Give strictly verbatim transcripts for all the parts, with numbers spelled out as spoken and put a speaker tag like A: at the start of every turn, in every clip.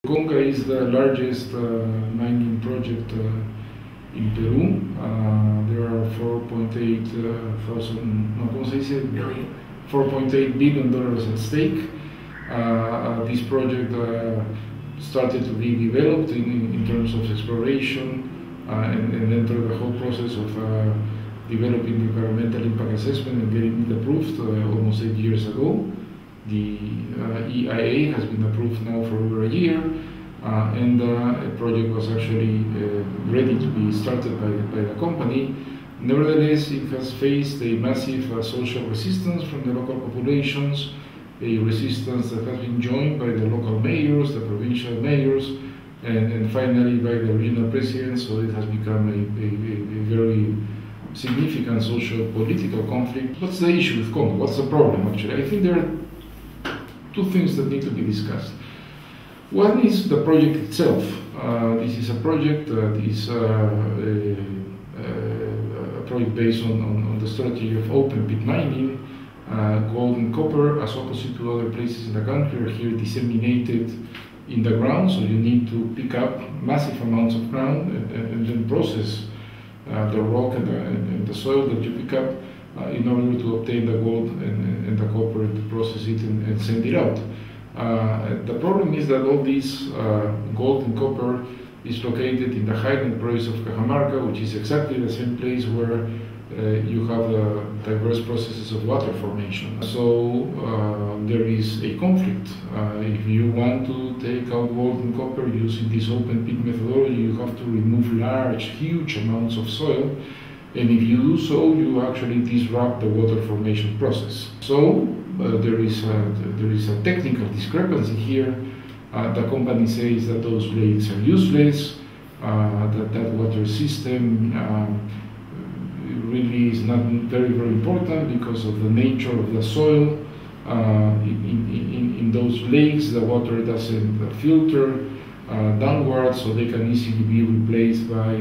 A: Conga is the largest uh, mining project uh, in Peru. Uh, there are four point eight uh, thousand, no, ¿cómo se dice? four point eight billion dollars at stake. Uh, uh, this project uh, started to be developed in, in terms of exploration uh, and, and entered the whole process of uh, developing the environmental impact assessment and getting it approved uh, almost eight years ago. The uh, E I A has been approved now for over a year, uh, and uh, a project was actually uh, ready to be started by, by the company. Nevertheless, it has faced a massive uh, social resistance from the local populations, a resistance that has been joined by the local mayors, the provincial mayors, and, and finally by the regional presidents, so it has become a, a, a very significant social political conflict. What's the issue with Conga? What's the problem, actually? I think there are two things that need to be discussed. One is the project itself. Uh, this is a project that is uh, a, a project based on, on, on the strategy of open pit mining. Uh, gold and copper, as opposite to other places in the country, are here disseminated in the ground, so you need to pick up massive amounts of ground and, and then process uh, the rock and the, and the soil that you pick up Uh, in order to obtain the gold and, and the copper and to process it and, and send it out. Uh, the problem is that all this uh, gold and copper is located in the highland province of Cajamarca, which is exactly the same place where uh, you have uh, diverse processes of water formation. So uh, there is a conflict. Uh, if you want to take out gold and copper using this open pit methodology, you have to remove large, huge amounts of soil. And if you do so, you actually disrupt the water formation process. So uh, there is a, there is a technical discrepancy here. Uh, the company says that those lakes are useless, uh, that that water system um, really is not very, very important because of the nature of the soil. Uh, in, in, in those lakes, the water doesn't filter uh, downwards, so they can easily be replaced by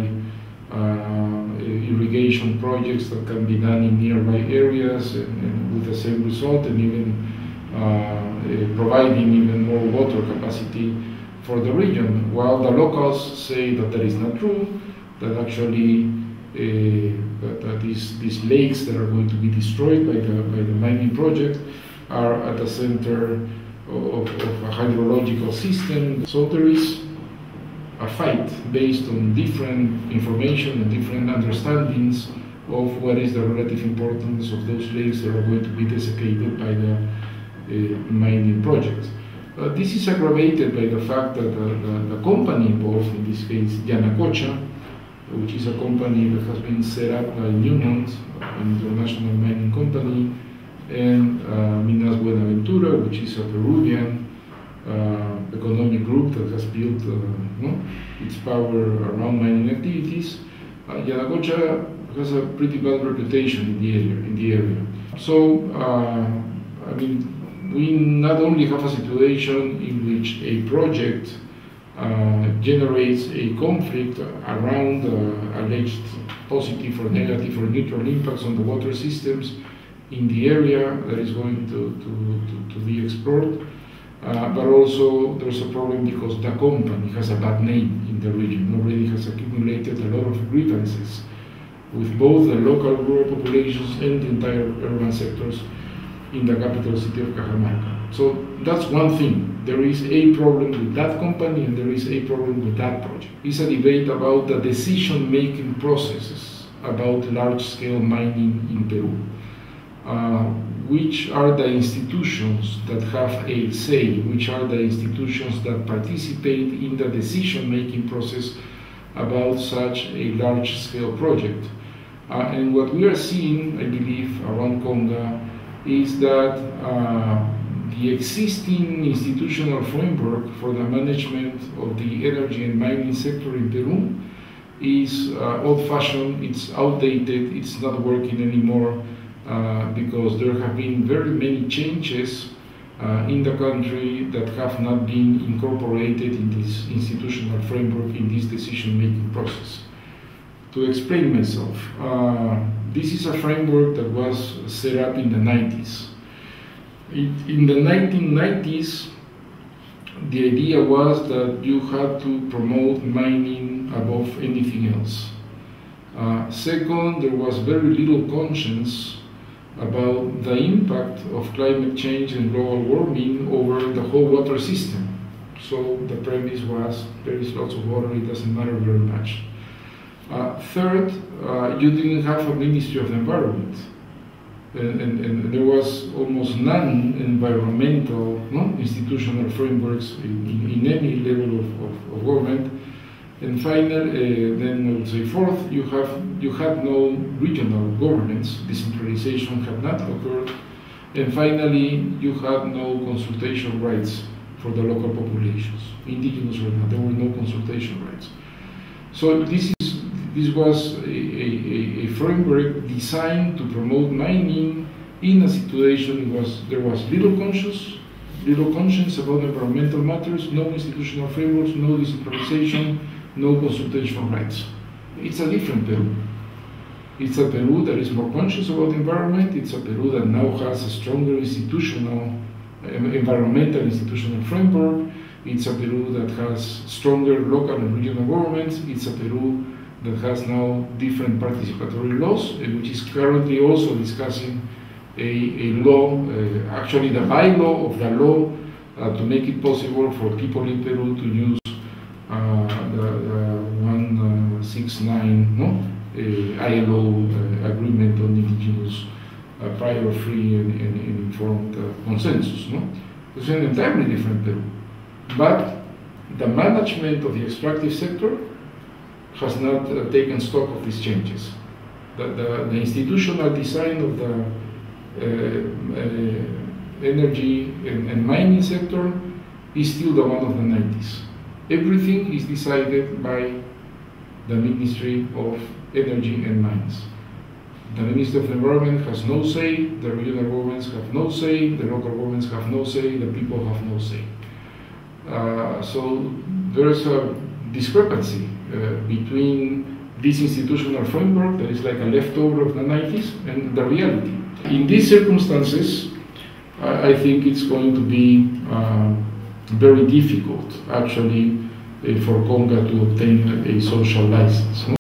A: Uh, irrigation projects that can be done in nearby areas and, and with the same result, and even uh, uh, providing even more water capacity for the region. While the locals say that that is not true, that actually uh, that, that these, these lakes that are going to be destroyed by the, by the mining project are at the center of, of a hydrological system. So there is a fight based on different information and different understandings of what is the relative importance of those lakes that are going to be desiccated by the uh, mining project. Uh, this is aggravated by the fact that the, the, the company involved, in this case Yanacocha, which is a company that has been set up by Newmont, an international mining company, and uh, Minas Buenaventura, which is a Peruvian Uh, economic group that has built uh, no, its power around mining activities. Uh, Yanacocha has a pretty bad reputation in the area. In the area. So, uh, I mean, we not only have a situation in which a project uh, generates a conflict around uh, alleged positive or negative or neutral impacts on the water systems in the area that is going to, to, to, to be explored. Uh, but also there's a problem because the company has a bad name in the region, already has accumulated a lot of grievances with both the local rural populations and the entire urban sectors in the capital city of Cajamarca. So that's one thing. There is a problem with that company and there is a problem with that project. It's a debate about the decision-making processes about large-scale mining in Peru. Uh, which are the institutions that have a say, which are the institutions that participate in the decision-making process about such a large-scale project. Uh, and what we are seeing, I believe, around Conga is that uh, the existing institutional framework for the management of the energy and mining sector in Peru is uh, old-fashioned, it's outdated, it's not working anymore. Uh, because there have been very many changes uh, in the country that have not been incorporated in this institutional framework, in this decision-making process. To explain myself, uh, this is a framework that was set up in the nineties. It, in the nineteen nineties, the idea was that you had to promote mining above anything else. Uh, second, there was very little conscience about the impact of climate change and global warming over the whole water system. So the premise was there is lots of water, it doesn't matter very much. Uh, third, uh, you didn't have a Ministry of the Environment. And, and, and there was almost none environmental no, institutional frameworks in, in, in any level of, of, of government. And finally, uh, then I would say fourth, you have you had no regional governments. Decentralization had not occurred. And finally, you had no consultation rights for the local populations, indigenous or not. There were no consultation rights. So this is this was a, a, a framework designed to promote mining in a situation was there was little conscious, little conscience about environmental matters, no institutional frameworks, no decentralization, no consultation rights. It's a different Peru. It's a Peru that is more conscious about the environment. It's a Peru that now has a stronger institutional, environmental institutional framework. It's a Peru that has stronger local and regional governments. It's a Peru that has now different participatory laws, which is currently also discussing a, a law, uh, actually the bylaw of the law, uh, to make it possible for people in Peru to use uh, the, the one sixty-nine no? uh, I L O uh, agreement on indigenous uh, prior, free, and, and, and informed uh, consensus. No? It's an entirely different Peru. But the management of the extractive sector has not uh, taken stock of these changes. The, the, the institutional design of the uh, uh, energy and, and mining sector is still the one of the nineties. Everything is decided by the Ministry of Energy and Mines. The Ministry of the Environment has no say, the regional governments have no say, the local governments have no say, the people have no say. Uh, so there's a discrepancy uh, between this institutional framework that is like a leftover of the nineties and the reality. In these circumstances, I, I think it's going to be uh, very difficult actually uh, for Conga to obtain a social license.